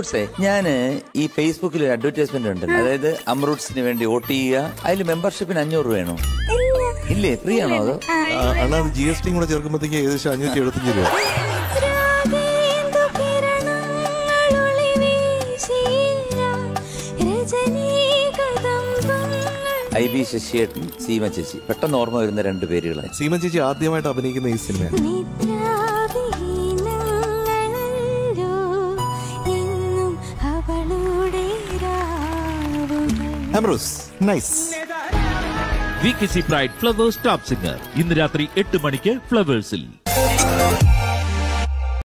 അമൃത്സേ, ഞാന് ഈ ഫേസ്ബുക്കിൽ ഒരു അഡ്വർടൈസ്മെന്റ് ഉണ്ട്. അതായത് അമൃത്സിന് വേണ്ടി വോട്ട് ചെയ്യുക. അതിൽ മെമ്പർഷിപ്പിന് 500 രൂപ വേണോ? ഇല്ലേ, ഫ്രീ ആണോ? അതോ അണ്ണാ GST കൂടെ ചേർക്കുമ്പോഴത്തേക്ക് ഏകദേശം 575 രൂപ. IB ശശിയേട്ടൻ, സീമ ചേച്ചി. പെട്ടെന്ന് ഓർമ്മ വരുന്ന 2 പേരുകളാണ്. സീമ ചേച്ചി ആദ്യമായിട്ട് അഭിനയിക്കുന്ന ഈ സിനിമയാണ്. VKC Pride Flowers Top Singer ഇന്ന് രാത്രി 8 മണിക്ക് ഫ്ലവേഴ്സിൽ.